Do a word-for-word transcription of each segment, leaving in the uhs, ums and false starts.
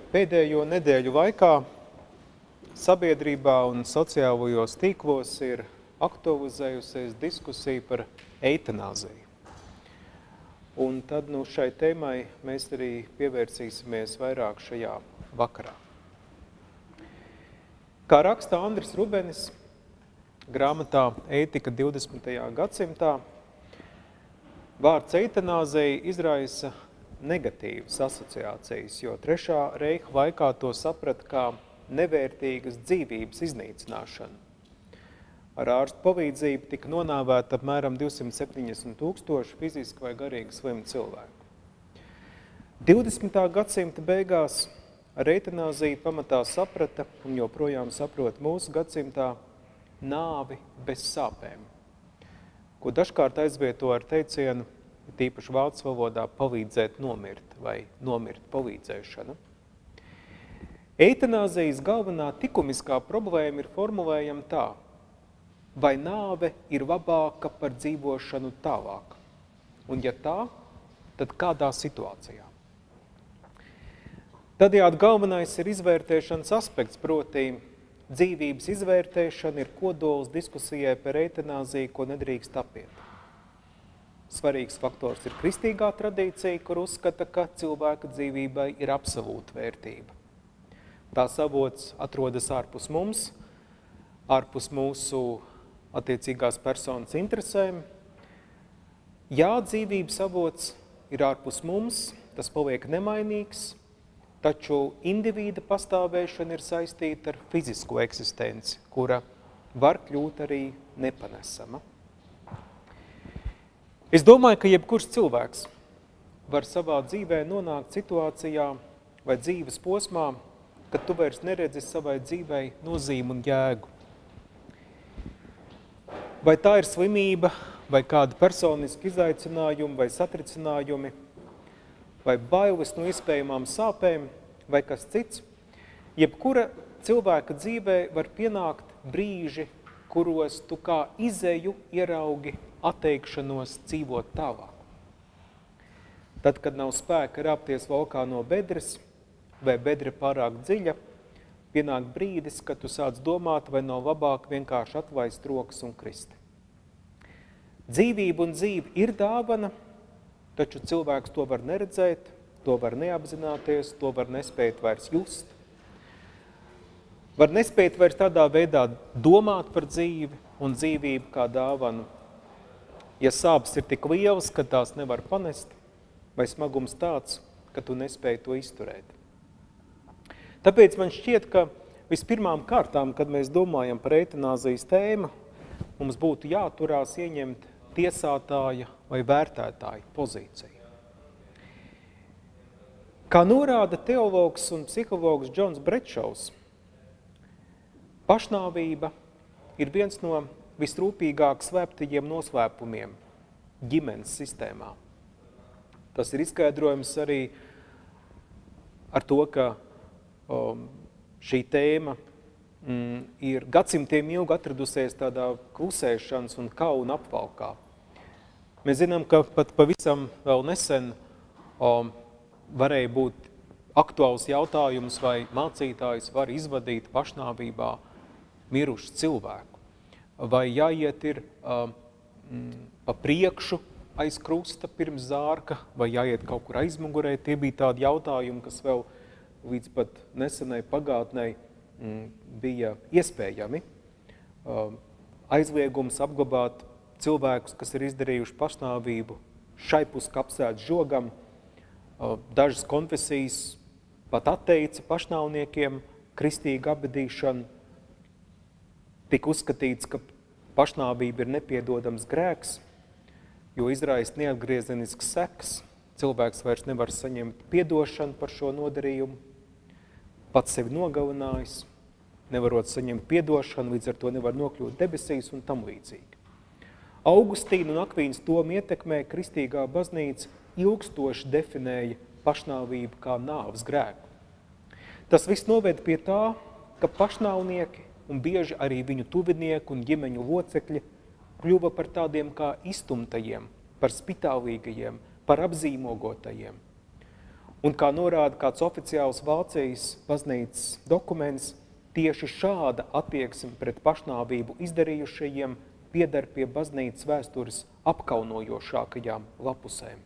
Pēdējo nedēļu laikā sabiedrībā un sociālajos tīklos ir aktualizējusies diskusija par eitanāziju. Un tad nu, šai tēmai mēs arī pievērsīsimies vairāk šajā vakarā. Kā raksta Andris Rubenis grāmatā Ētika divdesmitajā gadsimtā, vārds eitanāzija izraisa negatīvas asociācijas, jo trešā reiha laikā to saprata kā nevērtīgas dzīvības iznīcināšanu. Ar ārstu palīdzību tika nonāvēta apmēram divsimt septiņdesmit tūkstoši fiziski vai garīgi slimu cilvēku. divdesmitā gadsimta beigās ar eitanāziju pamatā saprata un joprojām saprot mūsu gadsimtā nāvi bez sāpēm, ko dažkārt aizvieto ar teicienu, tīpaši vācu valodā, palīdzēt nomirt vai nomirt palīdzēšana. Eitanāzijas galvenā likumiskā problēma ir formulējama tā: vai nāve ir labāka par dzīvošanu tālāk? Un ja tā, tad kādā situācijā? Tādējādi galvenais ir izvērtēšanas aspekts, proti dzīvības izvērtēšana ir kodols diskusijai par eitanāziju, ko nedrīkst apiet. Svarīgs faktors ir kristīgā tradīcija, kur uzskata, ka cilvēka dzīvībai ir absolūta vērtība. Tās avots atrodas ārpus mums, ārpus mūsu attiecīgās personas interesēm. Jā, dzīvības avots ir ārpus mums, tas paliek nemainīgs, taču indivīda pastāvēšana ir saistīta ar fizisko eksistenci, kura var kļūt arī nepanesama. Es domāju, ka jebkurš cilvēks var savā dzīvē nonākt situācijā vai dzīves posmā, kad tu vairs neredzi savai dzīvei nozīmi un jēgu. Vai tā ir slimība, vai kāda personiska izaicinājuma, vai satricinājumi, vai bailes no iespējamām sāpēm, vai kas cits, jebkura cilvēka dzīvē var pienākt brīži, kuros tu kā izeju ieraugi atteikšanos dzīvot tālāk. Tad, kad nav spēka rāpties laukā no bedres, vai bedre pārāk dziļa, pienāk brīdis, kad tu sāc domāt, vai nav labāk vienkārši atlaist rokas un krist. Dzīvība un dzīve ir dāvana, taču cilvēks to var neredzēt, to var neapzināties, to var nespēt vairs just. Var nespēt vairs tādā veidā domāt par dzīvi un dzīvību kā dāvanu. Ja sāpes ir tik lielas, ka tās nevar panest, vai smagums tāds, ka tu nespēji to izturēt. Tāpēc man šķiet, ka vispirmām kārtām, kad mēs domājam par eitanāzijas tēmu, mums būtu jāturās ieņemt tiesātāja vai vērtētāja pozīciju. Kā norāda teologs un psihologs Džons Bretšovs, pašnāvība ir viens no visrūpīgāk slēptajiem noslēpumiem ģimenes sistēmā. Tas ir izskaidrojums arī ar to, ka um, šī tēma mm, ir gadsimtiem ilgi atradusies tādā klusēšanas un kauna apvalkā. Mēs zinām, ka pat pavisam vēl nesen um, varēja būt aktuāls jautājums, vai mācītājs var izvadīt pašnāvībā mirušu cilvēku. Vai jāiet ir um, pa priekšu aiz krusta pirms zārka, vai jāiet kaut kur aizmugurē. Tie bija tādi jautājumi, kas vēl līdz pat nesenai pagātnei mm, bija iespējami. Um, aizliegums apglabāt cilvēkus, kas ir izdarījuši pašnāvību, šaipus kapsēt žogam. Uh, dažas konfesijas pat atteica pašnāvniekiem kristīgu abedīšanu. Tika uzskatīts, ka pašnāvība ir nepiedodams grēks, jo izraisa neatgriezenisks seks. Cilvēks vairs nevar saņemt piedošanu par šo nodarījumu, pats sevi nogalinājis, nevarot saņemt piedošanu, līdz ar to nevar nokļūt debesīs un tam līdzīgi. Augustīna un Akvīnas Toma ietekmē kristīgā baznīca ilgstoši definēja pašnāvību kā nāves grēku. Tas viss noved pie tā, ka pašnāvnieki un bieži arī viņu tuvinieku un ģimeņu locekļi kļuva par tādiem kā iztumtajiem, par spitālīgajiem, par apzīmogotajiem. Un kā norāda kāds oficiāls Vācijas baznīcas dokuments, tieši šāda attieksme pret pašnāvību izdarījušajiem pieder pie baznīcas vēstures apkaunojošākajām lapusēm.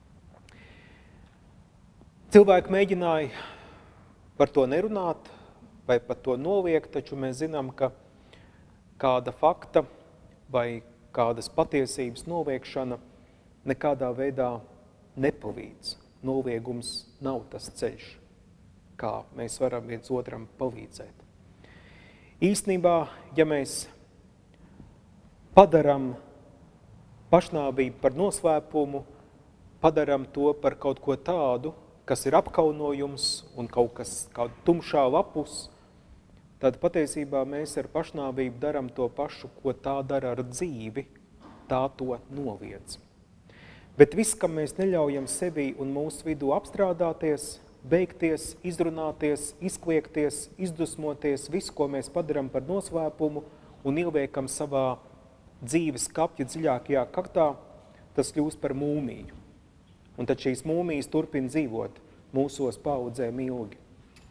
Cilvēki mēģināja par to nerunāt vai par to noliegt, taču mēs zinām, ka kāda fakta vai kādas patiesības noliekšana nekādā veidā nepalīdz. Noliegums nav tas ceļš, kā mēs varam viens otram palīdzēt. Īstenībā, ja mēs padaram pašnāvību par noslēpumu, padaram to par kaut ko tādu, kas ir apkaunojums un kaut kas, kāda tumšā lapus, tad patiesībā mēs ar pašnāvību daram to pašu, ko tā dara ar dzīvi, tā to noliedz. Bet viss, kam mēs neļaujam sevi un mūsu vidū apstrādāties, beigties, izrunāties, izkliekties, izdusmoties, visu, ko mēs padaram par noslēpumu un ieliekam savā dzīves kapja dziļākajā kaktā, tas kļūst par mūmiju. Un tad šīs mūmijas turpina dzīvot mūsos paudzēm ilgi.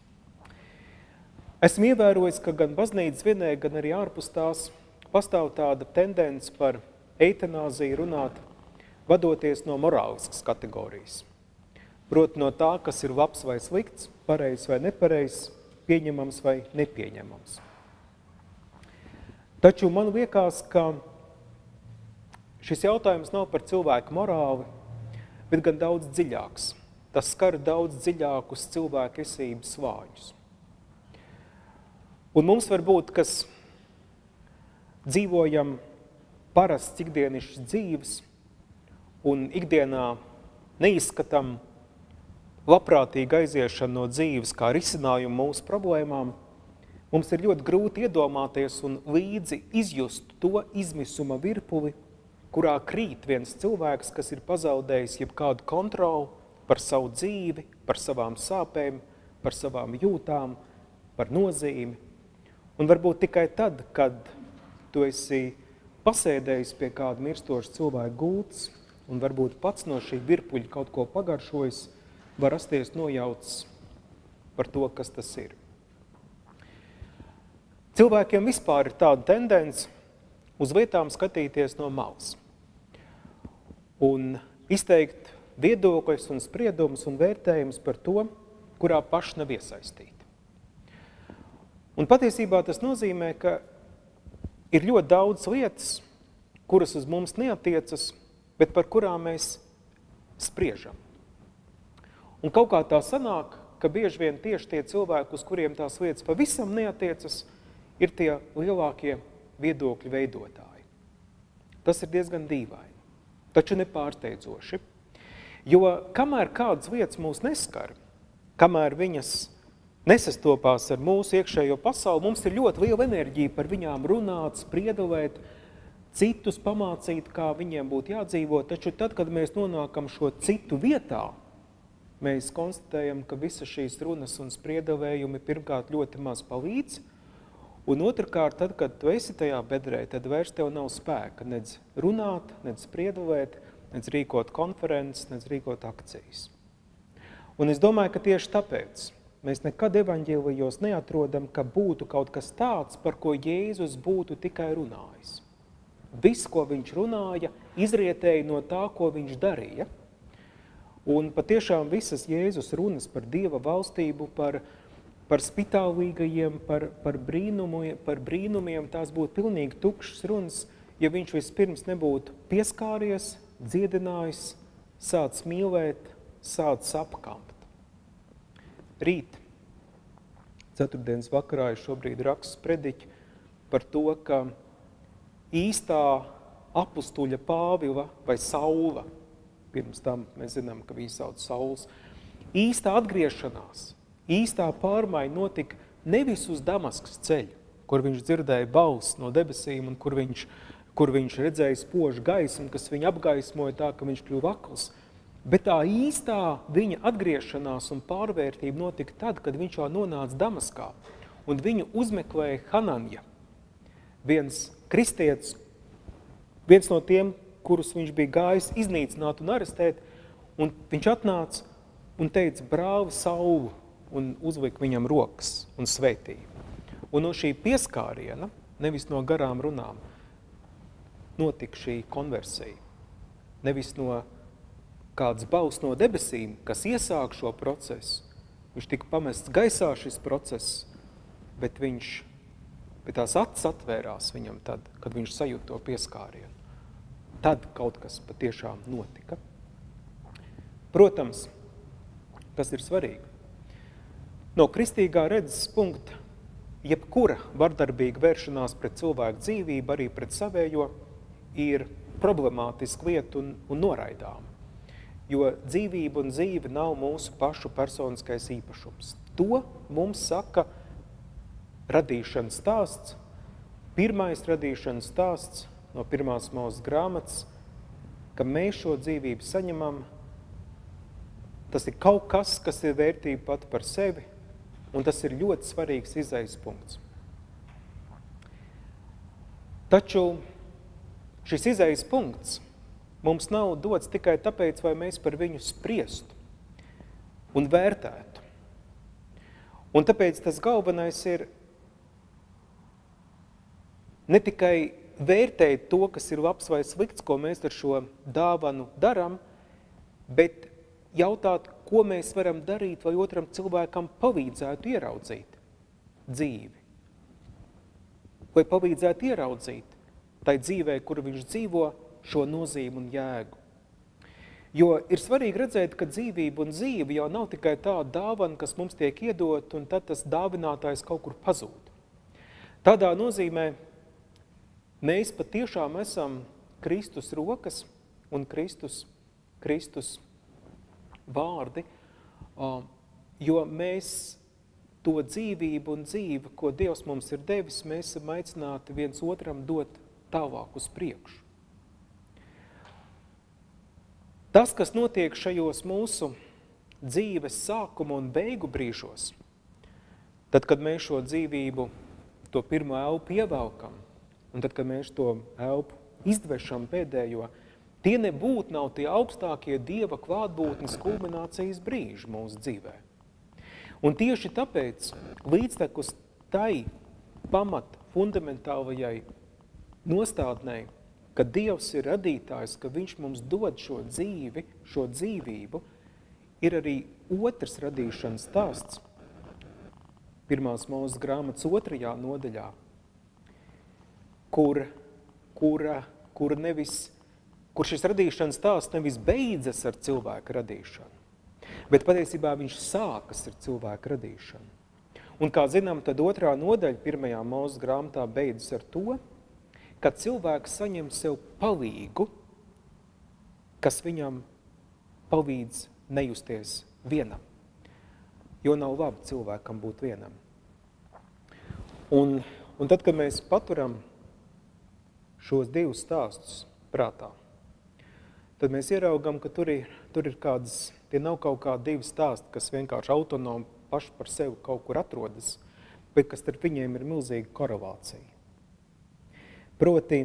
Esmu ievērojis, ka gan baznīcas vienē, gan arī ārpus tās pastāv tāda tendence par eitanāziju runāt, vadoties no morāliskas kategorijas. Proti no tā, kas ir labs vai slikts, pareizs vai nepareizs, pieņemams vai nepieņemams. Taču man liekas, ka šis jautājums nav par cilvēku morāli, bet gan daudz dziļāks. Tas skar daudz dziļākus cilvēku esības slāņus. Un mums varbūt, kas dzīvojam parasts ikdienišķas dzīves un ikdienā neizskatām labprātīgu aiziešanu no dzīves kā risinājumu mūsu problēmām, mums ir ļoti grūti iedomāties un līdzi izjust to izmisuma virpuli, kurā krīt viens cilvēks, kas ir pazaudējis jebkādu kontroli par savu dzīvi, par savām sāpēm, par savām jūtām, par nozīmi. Un varbūt tikai tad, kad tu esi pasēdējis pie kāda mirstoša cilvēka gultas un varbūt pats no šī virpuļa kaut ko pagaršojis, var rasties nojauts par to, kas tas ir. Cilvēkiem vispār ir tāda tendence uz lietām skatīties no malas un izteikt viedokļus un spriedumus un vērtējumus par to, kurā paši nav iesaistīti. Un patiesībā tas nozīmē, ka ir ļoti daudz lietas, kuras uz mums neatiecas, bet par kurām mēs spriežam. Un kaut kā tā sanāk, ka bieži vien tieši tie cilvēki, uz kuriem tās lietas pavisam neatiecas, ir tie lielākie viedokļu veidotāji. Tas ir diezgan dīvaini, taču nepārsteidzoši. Jo kamēr kādas lietas mūs neskar, kamēr viņas nesastopās ar mūsu iekšējo pasauli, mums ir ļoti liela enerģija par viņām runāt, spriedelēt, citus pamācīt, kā viņiem būtu jādzīvo, taču tad, kad mēs nonākam šo citu vietā, mēs konstatējam, ka visas šīs runas un spriedelējumi pirmkārt ļoti maz palīdz, un otrkārt, tad, kad tu esi tajā bedrē, tad vairs tev nav spēka nedz runāt, nedz spriedelēt, nedz rīkot konferences, nedz rīkot akcijas. Un es domāju, ka tieši tāpēc mēs nekad evaņģēlijos neatrodam, ka būtu kaut kas tāds, par ko Jēzus būtu tikai runājis. Viss, ko viņš runāja, izrietēja no tā, ko viņš darīja. Un patiešām visas Jēzus runas par Dieva valstību, par, par spitālīgajiem, par, par, brīnumiem, par brīnumiem, tās būtu pilnīgi tukšas runas, ja viņš vispirms nebūtu pieskāries, dziedinājis, sāc mīlēt, sāc apkamt. Rīt, ceturtdienas vakarā, es šobrīd rakstu prediķi par to, ka īstā apustuļa Pāvila vai Saula, pirms tam mēs zinām, ka viņi sauc Sauls, īstā atgriešanās, īstā pārmaiņa notika nevis uz Damaskas ceļu, kur viņš dzirdēja balsi no debesīm un kur viņš, kur viņš redzēja spožu gaismu, kas viņu apgaismoja tā, ka viņš kļuva akls. Bet tā īstā viņa atgriešanās un pārvērtība notika tad, kad viņš jau nonāca Damaskā un viņu uzmeklēja Hananja, viens kristietis, viens no tiem, kurus viņš bija gājis iznīcināt un arestēt, un viņš atnāca un teica brāli Saulu un uzlika viņam rokas un sveitīja. Un no šī pieskāriena, nevis no garām runām, notika šī konversija. Nevis no kāds balss no debesīm, kas iesāk šo procesu. Viņš tika pamests gaisā šis process, bet viņš, bet tās acis atvērās viņam tad, kad viņš sajūt to pieskārienu. Tad kaut kas patiešām notika. Protams, tas ir svarīgi. No kristīgā redzes punkta, jebkura vardarbīga vēršanās pret cilvēku dzīvību, arī pret savējo, ir problemātiska lieta un, un noraidām. Jo dzīvība un dzīve nav mūsu pašu personiskais īpašums. To mums saka radīšanas stāsts, pirmais radīšanas stāsts no pirmās Mūzes grāmatas, ka mēs šo dzīvību saņemam. Tas ir kaut kas, kas ir vērtība pat par sevi, un tas ir ļoti svarīgs izejas punkts. Taču šis izejas punkts mums nav dots tikai tāpēc, vai mēs par viņu spriestu un vērtētu. Un tāpēc tas galvenais ir ne tikai vērtēt to, kas ir labs vai slikts, ko mēs ar šo dāvanu daram, bet jautāt, ko mēs varam darīt, vai otram cilvēkam palīdzētu ieraudzīt dzīvi. Vai palīdzētu ieraudzīt tai dzīvē, kur viņš dzīvo, šo nozīmi un jēgu. Jo ir svarīgi redzēt, ka dzīvība un dzīve jau nav tikai tā dāvana, kas mums tiek iedot, un tad tas dāvinātājs kaut kur pazūd. Tādā nozīmē mēs patiešām esam Kristus rokas un Kristus, Kristus vārdi, jo mēs to dzīvību un dzīvi, ko Dievs mums ir devis, mēs esam aicināti viens otram dot tālāk uz priekšu. Tas, kas notiek šajos mūsu dzīves sākuma un beigu brīžos, tad, kad mēs šo dzīvību, to pirmo elpu ievelkam, un tad, kad mēs to elpu izdvešam pēdējo, tie nebūtu nav tie augstākie Dieva klātbūtnes kulminācijas brīži mūsu dzīvē. Un tieši tāpēc līdztekus tai pamat fundamentālajai nostādnei, ka Dievs ir radītājs, ka viņš mums dod šo dzīvi, šo dzīvību, ir arī otrs radīšanas stāsts, pirmās Mūzes grāmatas otrajā nodaļā, kur, kur, kur, nevis, kur šis radīšanas stāsts nevis beidzas ar cilvēku radīšanu, bet patiesībā viņš sākas ar cilvēku radīšanu. Un kā zinām, tad otrā nodaļa pirmajā Mūzes grāmatā beidzas ar to, kad cilvēks saņem sev palīgu, kas viņam palīdz nejusties vienam, jo nav labi cilvēkam būt vienam. Un, un tad, kad mēs paturam šos divus stāstus prātā, tad mēs ieraugam, ka tur ir, tur ir kādas, tie nav kaut kādi divi stāsti, kas vienkārši autonomi paši par sevi kaut kur atrodas, bet kas starp viņiem ir milzīga korelācija. Proti,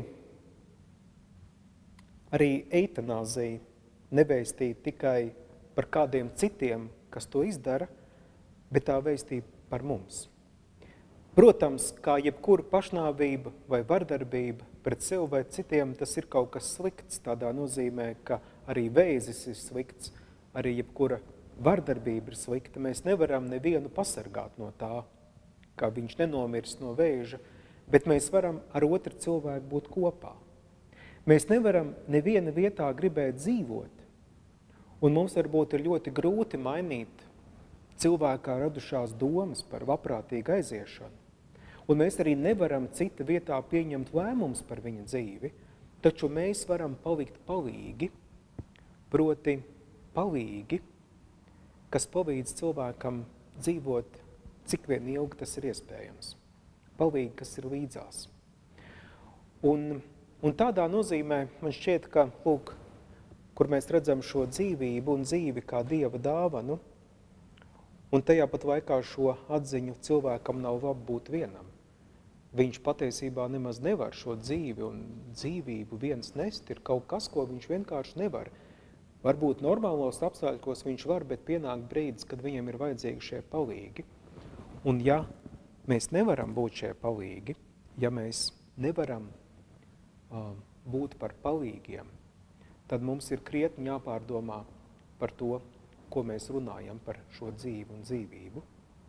arī eitanāzija nevēstīja tikai par kādiem citiem, kas to izdara, bet tā vēstīja par mums. Protams, kā jebkura pašnāvība vai vardarbība pret sevi vai citiem, tas ir kaut kas slikts, tādā nozīmē, ka arī vēzis ir slikts, arī jebkura vardarbība ir slikta. Mēs nevaram nevienu pasargāt no tā, kā viņš nenomirs no vēža, bet mēs varam ar otru cilvēku būt kopā. Mēs nevaram neviena vietā gribēt dzīvot, un mums varbūt ir ļoti grūti mainīt cilvēkā radušās domas par labprātīgu aiziešanu. Un mēs arī nevaram cita vietā pieņemt lēmums par viņa dzīvi, taču mēs varam palikt palīgi, proti palīgi, kas palīdz cilvēkam dzīvot, cik vien ilgi tas ir iespējams. Palīgi, kas ir līdzās. Un, un tādā nozīmē man šķiet, ka, lūk, kur mēs redzam šo dzīvību un dzīvi kā Dieva dāvanu, un tajā pat laikā šo atziņu cilvēkam nav labi būt vienam. Viņš patiesībā nemaz nevar šo dzīvi un dzīvību viens nest, ir kaut kas, ko viņš vienkārši nevar. Varbūt normālos apstākļos viņš var, bet pienāk brīdis, kad viņam ir vajadzīgi šie palīgi. Un ja mēs nevaram būt šie palīgi, ja mēs nevaram uh, būt par palīgiem, tad mums ir krietni jāpārdomā par to, ko mēs runājam par šo dzīvi un dzīvību.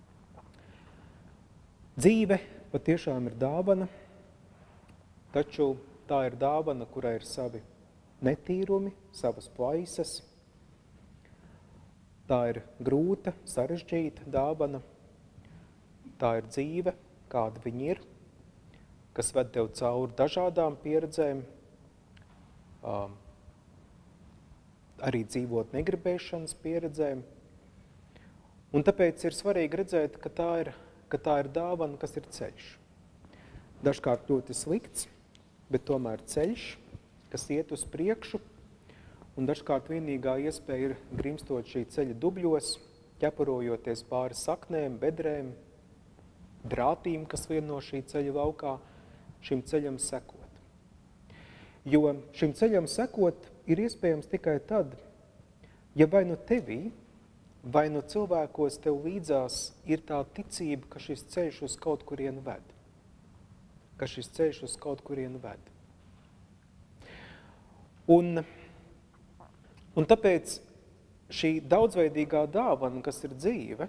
Dzīve patiešām ir dāvana, taču tā ir dāvana, kurā ir savi netīrumi, savas plaisas. Tā ir grūta, sarežģīta dāvana. Tā ir dzīve, kāda viņa ir, kas ved tev cauri dažādām pieredzēm, um, arī dzīvot negribēšanas pieredzēm. Un tāpēc ir svarīgi redzēt, ka tā ir, ka tā ir dāvana, kas ir ceļš. Dažkārt ļoti slikts, bet tomēr ceļš, kas iet uz priekšu, un dažkārt vienīgā iespēja ir grimstot šī ceļa dubļos, ķeparojoties pāri saknēm, bedrēm, drātīm, kas vien no šī ceļa laukā, šim ceļam sekot. Jo šim ceļam sekot ir iespējams tikai tad, ja vai nu tevī, vai nu cilvēkos tev līdzās ir tā ticība, ka šis ceļš uz kaut kurienu ved. Ka šis ceļš uz kaut kurienu ved. Un, un tāpēc šī daudzveidīgā dāvana, kas ir dzīve,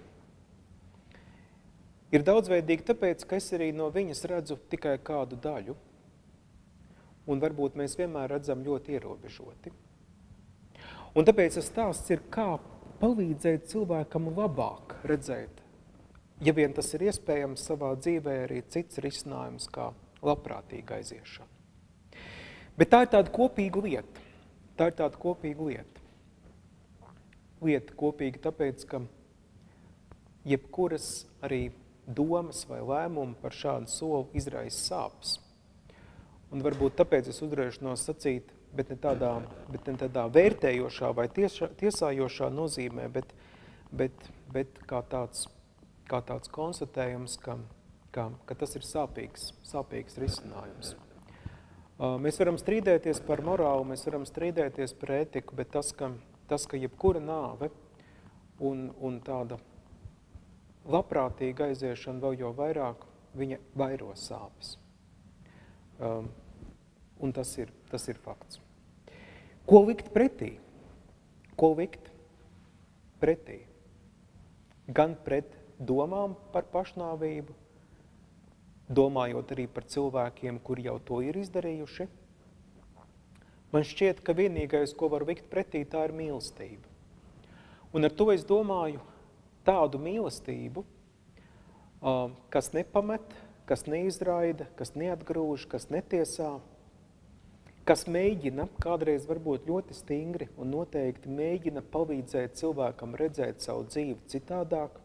ir daudzveidīga tāpēc, ka es arī no viņas redzu tikai kādu daļu, un varbūt mēs vienmēr redzam ļoti ierobežoti. Un tāpēc tas stāsts ir, kā palīdzēt cilvēkam labāk redzēt, ja vien tas ir iespējams savā dzīvē, arī cits risinājums kā labprātīga aiziešana. Bet tā ir tāda kopīga lieta. Tā ir tāda kopīga lieta. Lieta kopīga tāpēc, ka jebkuras arī domas vai lēmumi par šādu soli izraisa sāpes. Un varbūt tāpēc es uzrēšanos sacīt, bet ne tādā, bet ne tādā vērtējošā vai tiesā, tiesājošā nozīmē, bet, bet, bet kā, tāds, kā tāds konstatējums, ka, ka, ka tas ir sāpīgs, sāpīgs risinājums. Mēs varam strīdēties par morālu, mēs varam strīdēties par ētiku, bet tas, ka, tas, ka jebkura nāve un, un tāda labprātīga aiziešana vēl jau vairāk, viņa vairo sāpes. Um, un tas ir, tas ir fakts. Ko likt pretī? Ko likt pretī? Gan pret domām par pašnāvību, domājot arī par cilvēkiem, kuri jau to ir izdarījuši. Man šķiet, ka vienīgais, ko var likt pretī, tā ir mīlestība. Un ar to es domāju tādu mīlestību, kas nepamet, kas neizraida, kas neatgrūž, kas netiesā, kas mēģina, kādreiz varbūt ļoti stingri un noteikti mēģina palīdzēt cilvēkam redzēt savu dzīvi citādāk,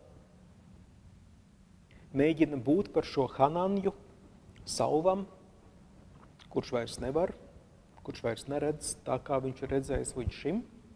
mēģina būt par šo Hananju, salvam, kurš vairs nevar, kurš vairs neredz tā, kā viņš ir redzējis līdz šim.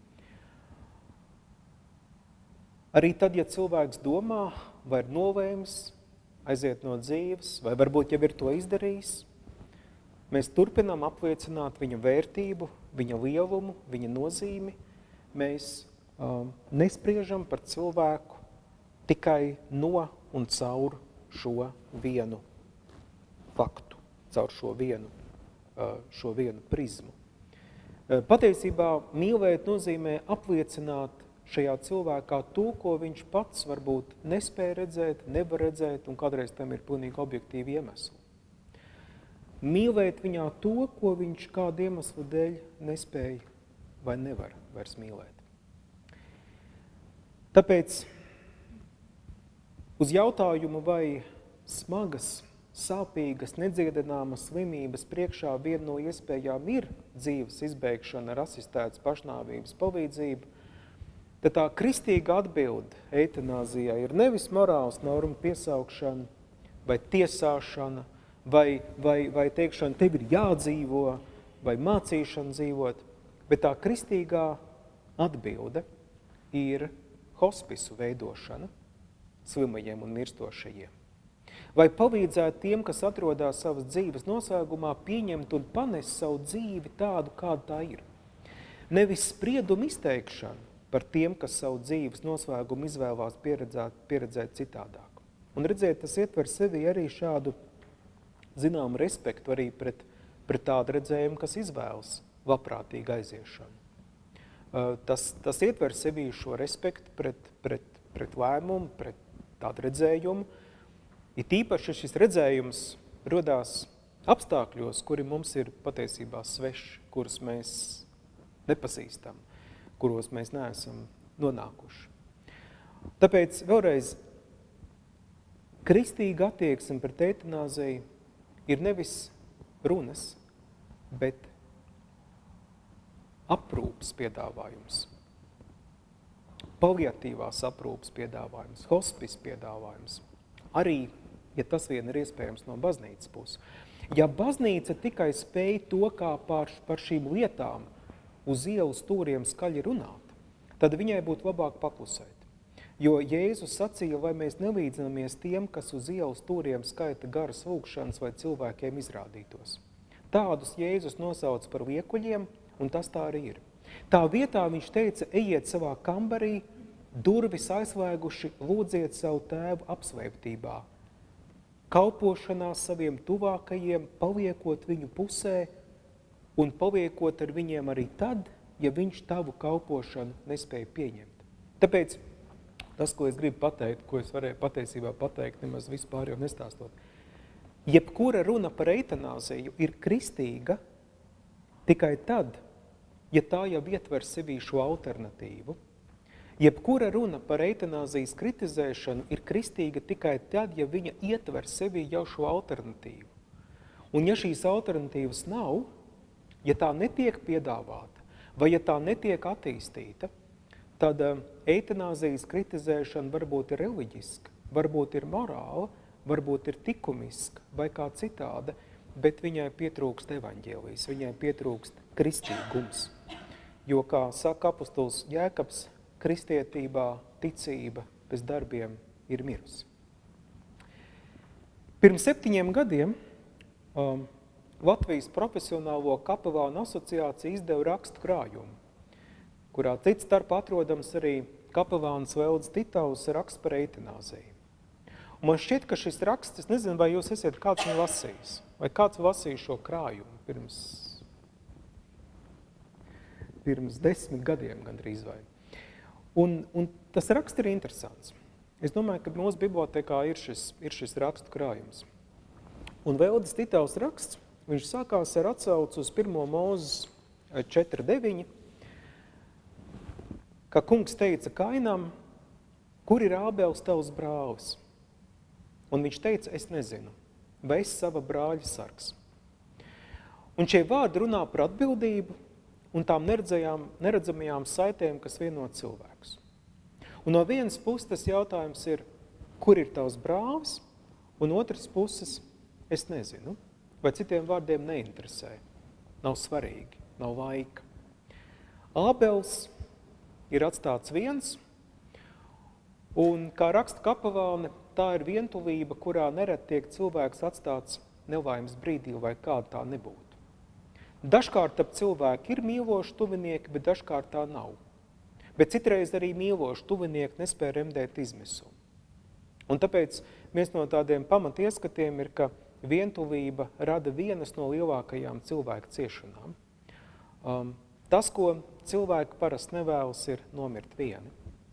Arī tad, ja cilvēks domā, vai ir nolēmis aiziet no dzīves, vai varbūt jau ir to izdarījis, mēs turpinām apliecināt viņa vērtību, viņa lielumu, viņa nozīmi. Mēs um, nespriežam par cilvēku tikai no un caur šo vienu faktu, caur šo vienu, šo vienu prizmu. Patiesībā mīlēt nozīmē apliecināt šajā cilvēkā to, ko viņš pats varbūt nespēja redzēt, nevar redzēt, un kādreiz tam ir pilnīgi objektīvi iemesli. Mīlēt viņā to, ko viņš kādu iemeslu dēļ nespēja vai nevar vairs mīlēt. Tāpēc uz jautājumu, vai smagas, sāpīgas, nedziedināmas slimības priekšā viena no iespējām ir dzīves izbeigšana ar asistētas pašnāvības palīdzību, tad tā kristīga atbilde eitanāzijai ir nevis morāls normu piesaukšana vai tiesāšana, vai, vai, vai teikšana, tev ir jādzīvo, vai mācīšana dzīvot, bet tā kristīgā atbilde ir hospisu veidošana slimajiem un mirstošajiem. Vai palīdzēt tiem, kas atrodās savas dzīves noslēgumā, pieņemt un panest savu dzīvi tādu, kāda tā ir. nevis spriedumu izteikšanu par tiem, kas savu dzīves noslēgumu izvēlās pieredzēt, pieredzēt citādāk. Un redziet, tas ietver sevi arī šādu zināmu respektu arī pret, pret tādu redzējumu, kas izvēlas labprātīgu aiziešanu. Tas, tas ietver sevi šo respektu pret, pret, pret lēmumu, pret tādu redzējumu. Ir tīpaši šis redzējums rodās apstākļos, kuri mums ir patiesībā sveši, kurus mēs nepazīstam, kuros mēs neesam nonākuši. Tāpēc vēlreiz kristīga attieksme pret eitanāziju ir nevis runas, bet aprūpas piedāvājums, paliatīvās aprūpas piedāvājums, hospice piedāvājums. Arī, ja tas vien ir iespējams no baznīcas puses. Ja baznīca tikai spēj to, kā par, par šīm lietām uz ielas stūriem skaļi runāt, tad viņai būtu labāk paklusēt. Jo Jēzus sacīja, vai mēs nelīdzinamies tiem, kas uz ielas stūriem skaita garas lūgšanas vai cilvēkiem izrādītos. Tādus Jēzus nosauc par liekuļiem, un tas tā arī ir. Tā vietā viņš teica, ejiet savā kambarī, durvis aizslēguši, lūdziet savu tēvu apsvētībā, kalpošanā saviem tuvākajiem, paliekot viņu pusē un paliekot ar viņiem arī tad, ja viņš tavu kalpošanu nespēja pieņemt. Tāpēc tas, ko es gribu pateikt, ko es varēju patiesībā pateikt, nemaz vispār jau nestāstot. Jebkura runa par eitanāziju ir kristīga tikai tad, ja tā jau ietver sevī šo alternatīvu. Jebkura runa par eitanāzijas kritizēšanu ir kristīga tikai tad, ja viņa ietver sevī jau šo alternatīvu. Un ja šīs alternatīvas nav, ja tā netiek piedāvāta, vai ja tā netiek attīstīta, tad eitanāzijas kritizēšana varbūt ir reliģiska, varbūt ir morāla, varbūt ir likumiska vai kā citāda, bet viņai pietrūkst evaņģēlijas, viņai pietrūkst kristīgums. Jo, kā saka apustulis Jēkabs, kristietībā ticība bez darbiem ir mirusi. Pirms septiņiem gadiem um, Latvijas profesionālo kapelānu asociācija izdeva rakstu krājumu, kurā cits starp atrodams arī kapelāns Velds Titaus raksts par eitanāziju. Un man šķiet, ka šis raksts, es nezinu, vai jūs esat kāds viņu lasījis, vai kāds lasījis šo krājumu pirms, pirms desmit gadiem gandrīz vai. Un, un tas raksts ir interesants. Es domāju, ka mūsu bibliotekā ir šis, ir šis rakstu krājums. Un Velds Titaus raksts, viņš sākās ar atsaucu uz pirmo Mūzes četri deviņi, ka kungs teica Kainam, kur ir Ābels tavs brālis? Un viņš teica, es nezinu, vai es sava brāļa sargs. Un šie vārdi runā par atbildību un tām neredzamajām saitēm, kas vieno cilvēkus. Un no vienas puses tas jautājums ir, kur ir tavs brālis? Un otras puses, es nezinu. Vai citiem vārdiem neinteresē, nav svarīgi, nav laika. Ābels ir atstāts viens, un kā raksta kapelāne, tā ir vientulība, kurā nerad tiek cilvēks atstāts nelaimes brīdī, vai kāda tā nebūtu. Dažkārt ap cilvēki ir mīloši tuvinieki, bet dažkārt tā nav. Bet citreiz arī mīloši tuvinieki nespēja remdēt izmisumu. Un tāpēc viens no tādiem pamatieskatiem ir, ka vientulība rada vienas no lielākajām cilvēku ciešanām. Um, tas, ko cilvēki parasti nevēlas, ir nomirt vieni.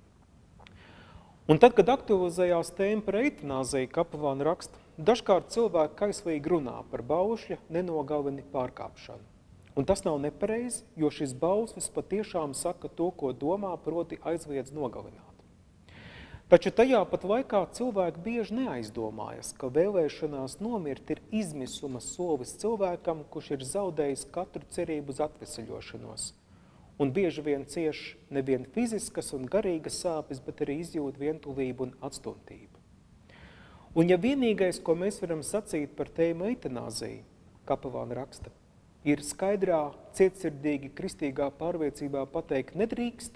Un tad, kad aktualizējās tēma par eitanāziju, kapelāna raksta, dažkārt cilvēki kaislīgi runā par baušļa nenogalini pārkāpšanu. Un tas nav nepareizi, jo šis bauslis patiešām saka to, ko domā, proti aizliedz nogalināt. Taču tajā pat laikā cilvēki bieži neaizdomājas, ka vēlēšanās nomirt ir izmisuma solis cilvēkam, kurš ir zaudējis katru cerību uz atveseļošanos. Un bieži vien cieš nevien fiziskas un garīgas sāpes, bet arī izjūt vientulību un atstumtību. Un ja vienīgais, ko mēs varam sacīt par tēmu eitanāziju, kapelāna raksta, ir skaidrā, cietsirdīgi, kristīgā pārliecībā pateikt nedrīkst,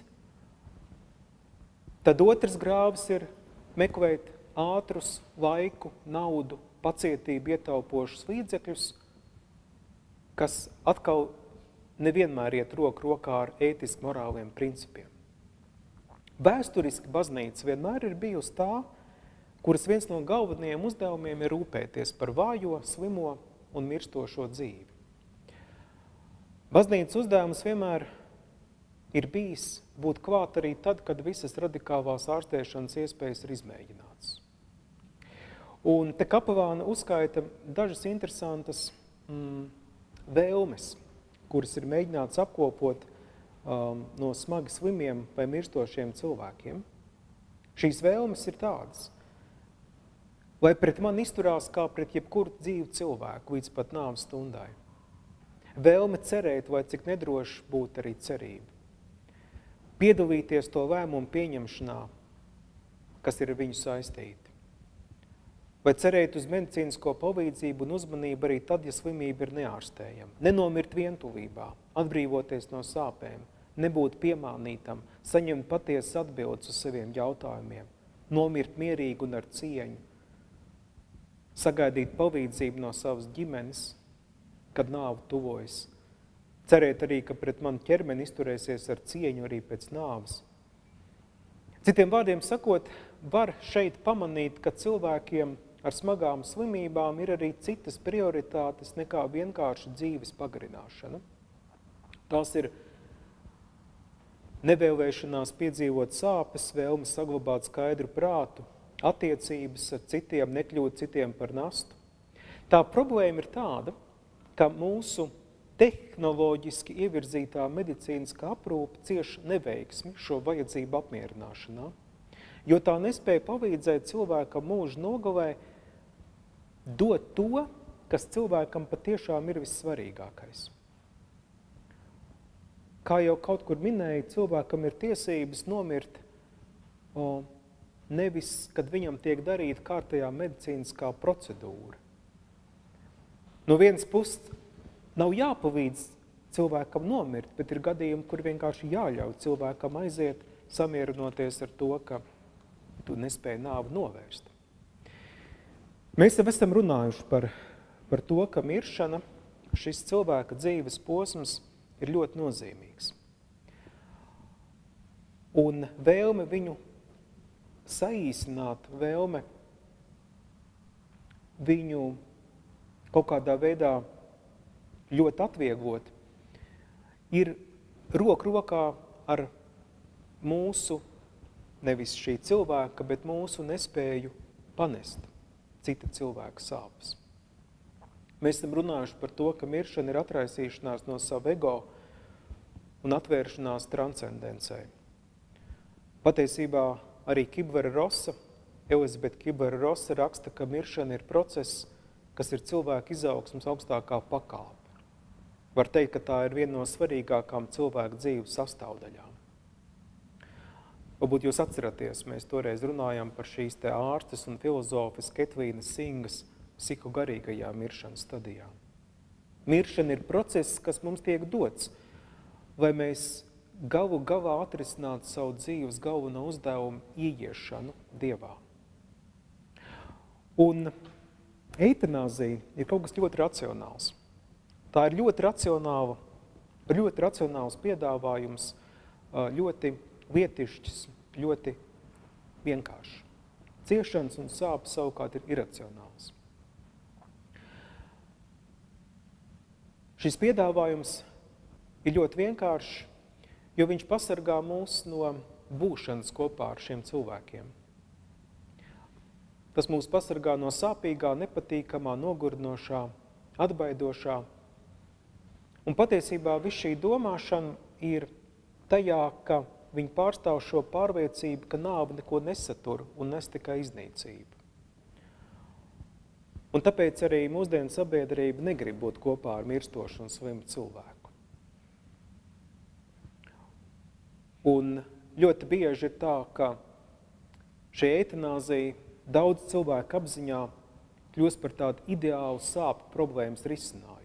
tad otrs grāvis ir meklēt ātrus, laiku, naudu, pacietību ietaupošus līdzekļus, kas atkal nevienmēr iet roku rokā ar ētiski morāliem principiem. Vēsturiski baznīca vienmēr ir bijusi tā, kuras viens no galvenajiem uzdevumiem ir rūpēties par vājo, slimo un mirstošo dzīvi. Baznīcas uzdevums vienmēr ir bijis būt klāt arī tad, kad visas radikālās ārstēšanas iespējas ir izmēģināts. Un te kapelāna uzskaita dažas interesantas mm, vēlmes, kuras ir mēģināts apkopot um, no smagi slimiem vai mirstošiem cilvēkiem. Šīs vēlmes ir tādas, lai pret mani izturās kā pret jebkuru dzīvu cilvēku līdz pat nāves stundai. Vēlme cerēt, vai cik nedroši būtu arī cerība. Piedalīties to lēmumu pieņemšanā, kas ir ar viņu saistīti. Vai cerēt uz medicīnisko palīdzību un uzmanību arī tad, ja slimība ir neārstējama. Nenomirt vientulībā, atbrīvoties no sāpēm, nebūt piemānītam, saņemt patiesas atbildes uz saviem jautājumiem, nomirt mierīgi un ar cieņu, sagaidīt palīdzību no savas ģimenes, kad nāve tuvojas. Cerēt arī, ka pret manu ķermeni izturēsies ar cieņu arī pēc nāves. Citiem vārdiem sakot, var šeit pamanīt, ka cilvēkiem ar smagām slimībām ir arī citas prioritātes nekā vienkārši dzīves pagarināšana. Tās ir nevēlēšanās piedzīvot sāpes, vēlme saglabāt skaidru prātu, attiecības ar citiem, nekļūt citiem par nastu. Tā problēma ir tāda, ka mūsu tehnoloģiski ievirzītā medicīniskā aprūpe cieš neveiksmi šo vajadzību apmierināšanā, jo tā nespēja palīdzēt cilvēkam mūža nogalē dot to, kas cilvēkam patiešām ir vissvarīgākais. Kā jau kaut kur minēja, cilvēkam ir tiesības nomirt o, nevis, kad viņam tiek darīta kārtējā medicīniskā procedūra. No vienas puses nav jāpalīdz cilvēkam nomirt, bet ir gadījumi, kur vienkārši jāļauj cilvēkam aiziet, samierinoties ar to, ka tu nespēji nāvi novērst. Mēs jau esam runājuši par, par to, ka miršana, šis cilvēka dzīves posms ir ļoti nozīmīgs. Un vēlme viņu saīsināt, vēlme viņu kaut kādā veidā ļoti atvieglot, ir roku rokā ar mūsu, nevis šī cilvēka, bet mūsu nespēju panest cita cilvēka sāpes. Mēs esam runājuši par to, ka miršana ir atraisīšanās no sava ego un atvēršanās transcendencei. Patiesībā arī Kubler-Rossa, Elizabete Kubler-Rossa raksta, ka miršana ir process, kas ir cilvēka izaugsmes augstākā pakāpe. Var teikt, ka tā ir viena no svarīgākām cilvēka dzīves sastāvdaļām. Varbūt jūs atceraties, mēs toreiz runājām par šīs te ārstes un filozofes Ketlīnas Singas psihogarīgajā miršanas stadijā. Miršana ir process, kas mums tiek dots, lai mēs galu galā atrisinātu savu dzīves galveno uzdevumu ieiešanu Dievā. Un eitanāzija ir kaut kas ļoti racionāls. Tā ir ļoti racionāla, ļoti racionāls piedāvājums, ļoti lietišķis, ļoti vienkārši. Ciešanas un sāpes savukārt ir iracionāls. Šis piedāvājums ir ļoti vienkāršs, jo viņš pasargā mūs no būšanas kopā ar šiem cilvēkiem. Tas mūs pasargā no sāpīgā, nepatīkamā, nogurdinošā, atbaidošā. Un patiesībā viss šī domāšana ir tajā, ka viņi pārstāv šo pārliecību, ka nāve neko nesatur un nes tikai iznīcību. Un tāpēc arī mūsdienu sabiedrība negrib būt kopā ar mirstošu un slimu cilvēku. Un ļoti bieži ir tā, ka šī eitanāzija daudz cilvēku apziņā kļūst par tādu ideālu sāpju problēmas risinājumu.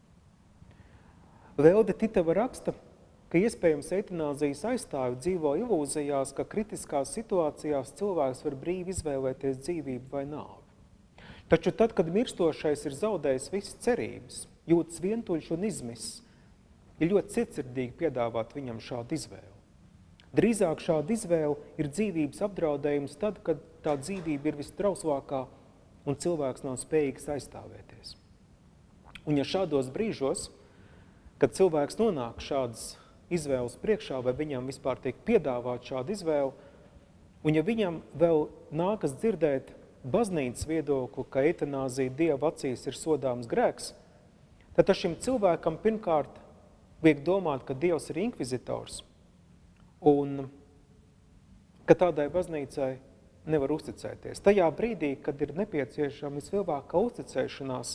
Velde Titeva raksta, ka iespējams eitanāzijas aizstāvi dzīvo ilūzijās, ka kritiskās situācijās cilvēks var brīvi izvēlēties dzīvību vai nāvi. Taču tad, kad mirstošais ir zaudējis visas cerības, jūtas vientuļš un izmiss, ir ļoti cietsirdīgi piedāvāt viņam šādu izvēli. Drīzāk šāda izvēle ir dzīvības apdraudējums tad, kad tā dzīvība ir vistrausvākā un cilvēks nav spējīgs aizstāvēties. Un ja šādos brīžos, kad cilvēks nonāk šādas izvēles priekšā, vai viņam vispār tiek piedāvāt šādu izvēli, un ja viņam vēl nākas dzirdēt baznīcas viedokli, ka eitanāzija Dieva acīs ir sodāms grēks, tad šim cilvēkam pirmkārt liek domāt, ka Dievs ir inkvizitors un ka tādai baznīcai nevar uzticēties. Tajā brīdī, kad ir nepieciešama vislielākā uzticēšanās,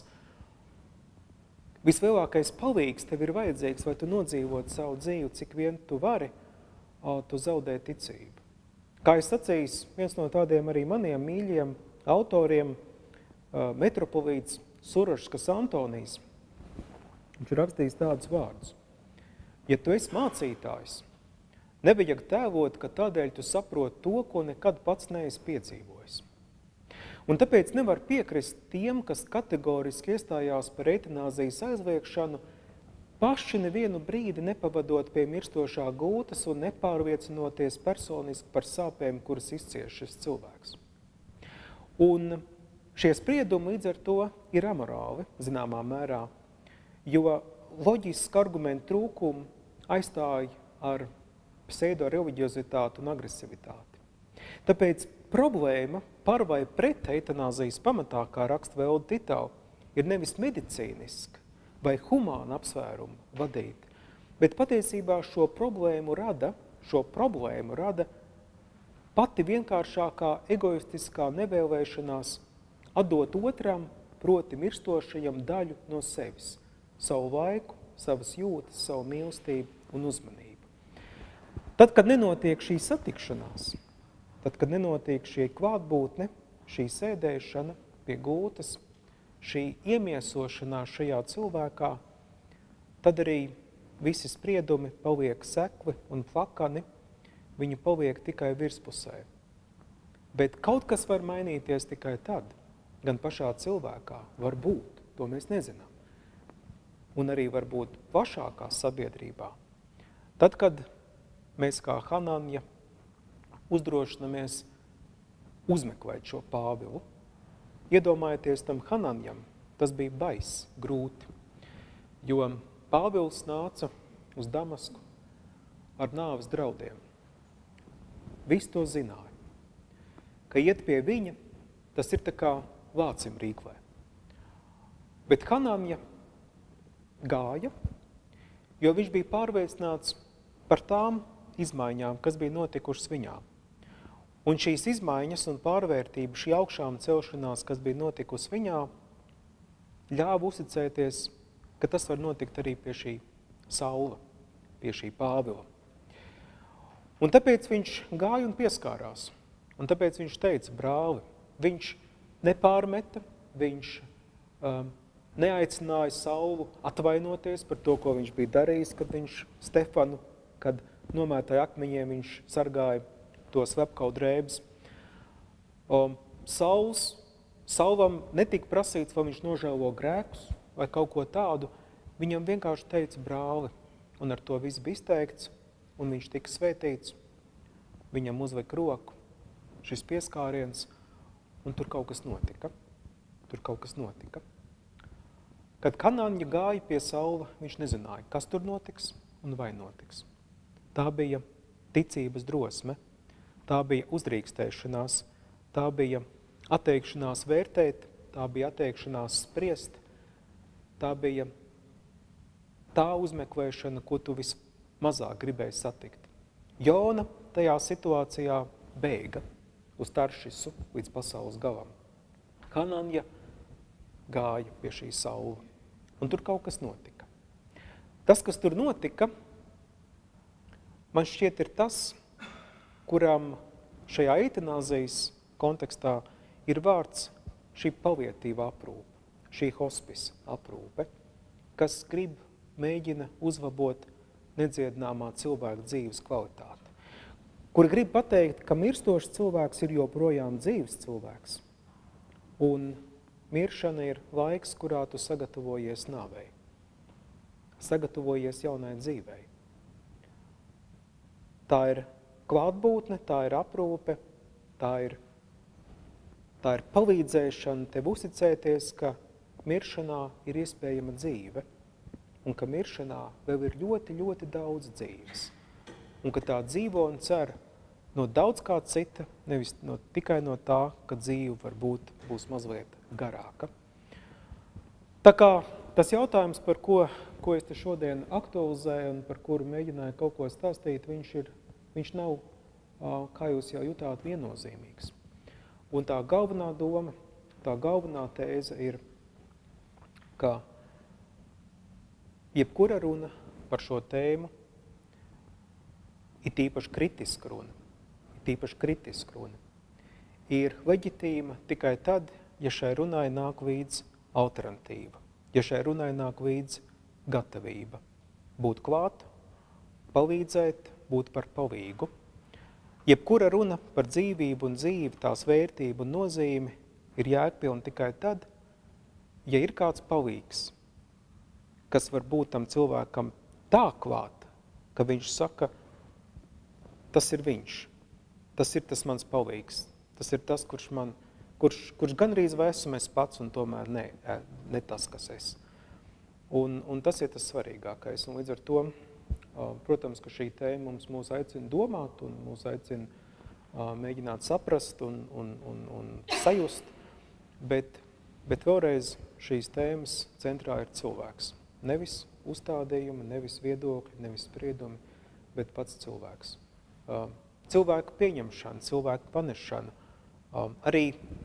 vislielākais palīgs tev ir vajadzīgs, vai tu nodzīvot savu dzīvi, cik vien tu vari, tu zaudē ticību. Kā es sacījis, viens no tādiem arī maniem mīļiem autoriem, metropolīts Suraškas Antonijs, viņš ir rakstījis tādus vārdus. Ja tu esi mācītājs, nevajag tēlot, ka tādēļ tu saproti to, ko nekad pats neesi piedzīvojis. Un tāpēc nevar piekrist tiem, kas kategoriski iestājās par eitanāzijas aizliekšanu, paši nevienu brīdi nepavadot pie mirstošā gultas un nepārliecinoties personiski par sāpēm, kuras izcieš šis cilvēks. Un šie spriedumi līdz ar to ir amorāli, zināmā mērā, jo loģiski argumentu trūkumu aizstāja ar pseido-reliģiozitāti un agresivitāti. Tāpēc problēma par vai pret eitanāzijas pamatā, kā raksta Velda Titāla, ir nevis medicīniska vai humāna apsvērumu vadīt, bet patiesībā šo problēmu rada, šo problēmu rada pati vienkāršākā egoistiskā nevēlēšanās atdot otram, proti mirstošajam daļu no sevis, savu laiku, savas jūtas, savu mīlestību un uzmanību. Tad, kad nenotiek šī satikšanās, tad, kad nenotiek šī klātbūtne, šī sēdēšana pie gultas, šī iemiesošanās šajā cilvēkā, tad arī visi spriedumi paliek sekli un plakani, viņi paliek tikai virspusē. Bet kaut kas var mainīties tikai tad, gan pašā cilvēkā var būt, to mēs nezinām. Un arī var būt plašākā sabiedrībā. Tad, kad mēs kā Hananja uzdrošinamies uzmeklēt šo Pāvilu, iedomājieties tam Hananjam, tas bija baiss, grūti, jo Pāvils nāca uz Damasku ar nāves draudiem. Visi to zināja, ka iet pie viņa, tas ir tā kā vācim rīklē. Bet Hananja gāja, jo viņš bija pārliecināts par tām izmaiņām, kas bija notikušas viņā. Un šīs izmaiņas un pārvērtība, šī augšām celšanās, kas bija notikusi viņā, ļāva uzticēties, ka tas var notikt arī pie šī Saula, pie šī Pāvila. Un tāpēc viņš gāja un pieskārās. Un tāpēc viņš teica, brāli, viņš nepārmeta, viņš um, neaicināja Saulu atvainoties par to, ko viņš bija darījis, kad viņš Stefanu, kad nomētāja akmeņiem, viņš sargāja to slepkau drēbes. Um, Sauls, Saulam netika prasīts, vai viņš nožēlo grēkus vai kaut ko tādu. Viņam vienkārši teica brāli, un ar to viss bija izteikts, un viņš tika svētīts. Viņam uzlika roku, šis pieskāriens, un tur kaut kas notika. Tur kaut kas notika. Kad Hananja gāja pie Saula, viņš nezināja, kas tur notiks un vai notiks. Tā bija ticības drosme, tā bija uzdrīkstēšanās, tā bija atteikšanās vērtēt, tā bija atteikšanās spriest, tā bija tā uzmeklēšana, ko tu vismazāk gribēji satikt. Jona tajā situācijā bēga uz Taršisu līdz pasaules galam. Hananja gāja pie šī Saula, un tur kaut kas notika. Tas, kas tur notika, man šķiet ir tas, kuram šajā eitanāzijas kontekstā ir vārds šī palietīva aprūpe, šī hospisa aprūpe, kas grib, mēģina uzlabot nedziedināmā cilvēka dzīves kvalitāti, kur grib pateikt, ka mirstošs cilvēks ir joprojām dzīves cilvēks, un miršana ir laiks, kurā tu sagatavojies nāvei. sagatavojies jaunai dzīvei. Tā ir klātbūtne, tā ir aprūpe, tā ir, tā ir palīdzēšana tev uzticēties, ka miršanā ir iespējama dzīve, un ka miršanā vēl ir ļoti, ļoti daudz dzīves. Un ka tā dzīvo un cer no daudz kā cita, nevis no, tikai no tā, ka dzīve varbūt būs mazliet garāka. Tā kā tas jautājums, par ko, ko es te šodien aktualizēju un par kuru mēģināju kaut ko stāstīt, viņš, ir, viņš nav, kā jūs jau jutāt, viennozīmīgs. Un tā galvenā doma, tā galvenā tēze ir, ka jebkura runa par šo tēmu ir tīpaši kritiska runa, ir tīpaši kritiska runa, ir leģitīma tikai tad, ja šai runai nāk līdz alternatīva, ja šai runai nāk līdz gatavība. Būt klāt, palīdzēt, būt par palīgu. Jebkura runa par dzīvību un dzīvi, tās vērtību un nozīmi ir jēgpilna tikai tad, ja ir kāds palīgs, kas var būt tam cilvēkam tā klāt, ka viņš saka, tas ir viņš, tas ir tas mans palīgs, tas ir tas, kurš man, kurš, kurš gandrīz vai esmu es pats un tomēr ne, ne tas, kas es. Un, un tas ir tas svarīgākais. Un līdz ar to, protams, ka šī tēma mums mūs aicina domāt un mūs aicina mēģināt saprast un, un, un, un sajust, bet, bet vēlreiz šīs tēmas centrā ir cilvēks. Nevis uzstādījumi, nevis viedokļi, nevis spriedumi, bet pats cilvēks. Cilvēku pieņemšana, cilvēku panešana, arī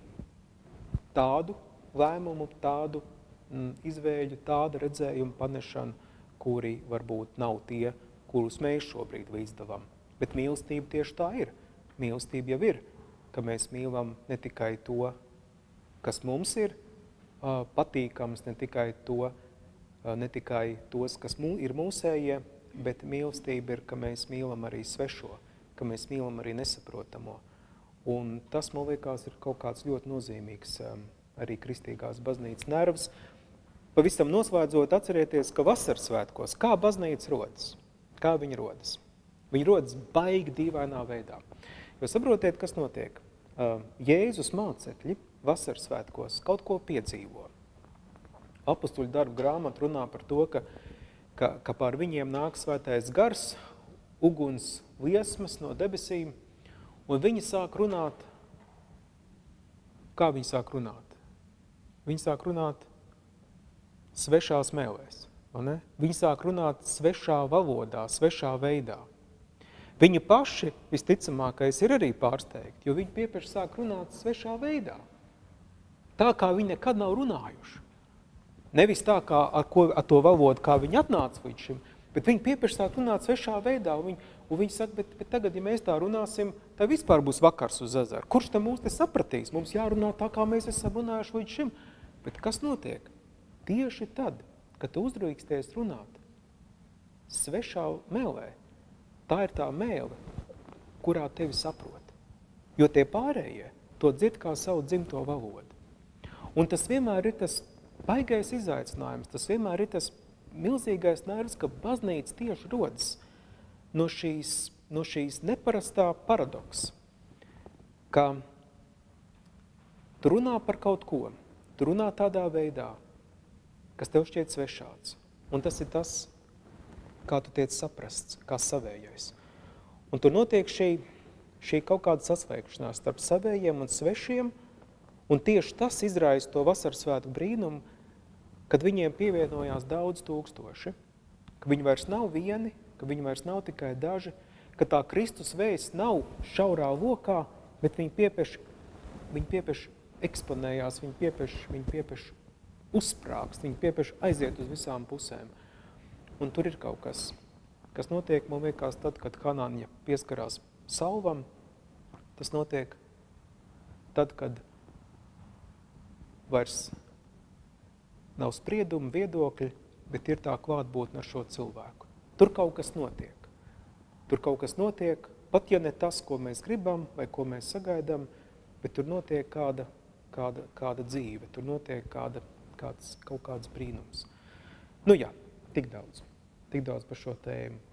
tādu lēmumu, tādu izvēļu, tādu redzējumu panešanu, kuri varbūt nav tie, kurus mēs šobrīd līdzdavam. Bet mīlestība tieši tā ir. Mīlestība jau ir, ka mēs mīlam ne tikai to, kas mums ir patīkams, ne tikai to, ne tikai tos, kas ir mūsējie, bet mīlestība ir, ka mēs mīlam arī svešo, ka mēs mīlam arī nesaprotamo. Un tas, man liekas, ir kaut kāds ļoti nozīmīgs arī kristīgās baznīcas nervs. Pavisam noslēdzot, atcerieties, ka vasaras svētkos, kā baznīca rodas, kā viņa rodas? Viņa rodas baigi dīvainā veidā. Jo saprotiet, kas notiek? Jēzus mācekļi vasaras svētkos kaut ko piedzīvo. Apostuļu darbu grāmata runā par to, ka, ka, ka pār viņiem nāk svētais gars, uguns liesmas no debesīm, un viņi sāk runāt, kā viņi sāk runāt? Viņi sāk runāt svešās mēlēs, vai ne? Viņi sāk runāt svešā valodā, svešā veidā. Viņi paši, visticamākais, ir arī pārsteigti, jo viņi piepeši sāk runāt svešā veidā. Tā kā viņi nekad nav runājuši. Nevis tā, kā ar, ko, ar to valodu, kā viņi atnāca līdz šim, bet viņi piepeši sāk runāt svešā veidā, un viņi, un viņi saka, bet, bet tagad, ja mēs tā runāsim, tad vispār būs vakars uz ezeru. Kurš tam mūs te sapratīs? Mums jārunā tā, kā mēs esam runājuši līdz šim. Bet kas notiek? Tieši tad, kad tu uzdrīksties runāt svešā mēlē, tā ir tā mēle, kurā tevi saprot. Jo tie pārējie to dzird kā savu dzimto valodu. Un tas vienmēr ir tas baigais izaicinājums, tas vienmēr ir tas milzīgais nervs, ka baznīca tieši rodas no šīs, no šīs neparastā paradoksa, ka tu runā par kaut ko, tu runā tādā veidā, kas tev šķiet svešāds. Un tas ir tas, kā tu tiec saprasts, kā savējais. Un tur notiek šī, šī kaut kāda sasveikšanās starp savējiem un svešiem, un tieši tas izraisa to vasaras svētku brīnumu, kad viņiem pievienojās daudz tūkstoši, ka viņi vairs nav vieni, ka viņi vairs nav tikai daži, ka tā Kristus vēsts nav šaurā lokā, bet viņi piepeši, viņi piepeši eksponējās, viņi piepeši, viņi piepeši uzsprāgst, viņi piepeši aiziet uz visām pusēm. Un tur ir kaut kas, kas notiek, man liekas, tad, kad Hanāņa pieskarās salvam, tas notiek tad, kad vairs nav spriedumi, viedokļi, bet ir tā klātbūtne ar šo cilvēku. Tur kaut kas notiek. Tur kaut kas notiek, pat ja ne tas, ko mēs gribam vai ko mēs sagaidām, bet tur notiek kāda, kāda, kāda dzīve, tur notiek kāda, kāds, kaut kāds brīnums. Nu jā, Tik daudz. Tik daudz par šo tēmu.